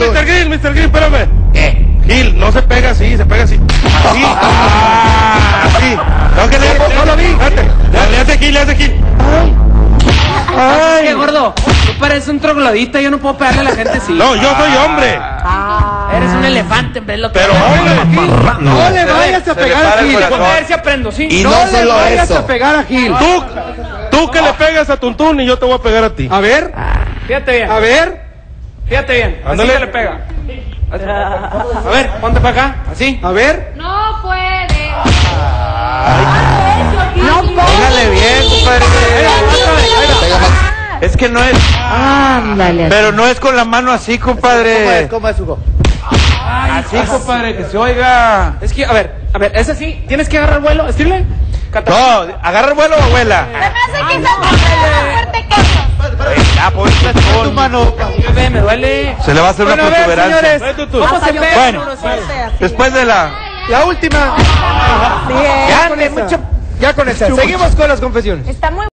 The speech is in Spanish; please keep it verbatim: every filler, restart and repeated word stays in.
mister Gil, mister Gil, espérame. ¿Qué? Gil, no se pega así, se pega así. Así. Ah, así. No, que le no lo vi. Dale, le hace Gil, le hace Gil. Ay, gordo, tú pareces un troglodita, yo no puedo pegarle a la gente así. No, yo soy hombre. Eres un elefante, hombre, lo que Pero hombre. No le vayas a pegar a Gil. a ver si aprendo, ¿sí? Y No no le solo vayas eso. a pegar a Gil. Tú, tú que le pegas a Tuntún y yo te voy a pegar a ti. A ver, Fíjate bien, a ver, fíjate bien, así Ándale. se le pega. A ver, ponte para acá, así. a ver. No puede. No Pégale bien, compadre. Pega más. Es que no es, Ándale. pero no es con la mano así, compadre. ¿Cómo es, Hugo? Así, compadre, que se oiga. Es que, a ver, a ver, es así, tienes que agarrar vuelo, estirle. No, agarra el vuelo, abuela. Se me hace que estás más fuerte que eso. Ya, pues, tu mano. Bebé, me duele. Se le va a hacer una Bueno, a ver, protuberancia. señores, Ve, Tuntún. ¿cómo se pega? Bueno, después de la... La última. Ya con esa. Ya con esa. Seguimos con las confesiones. Está muy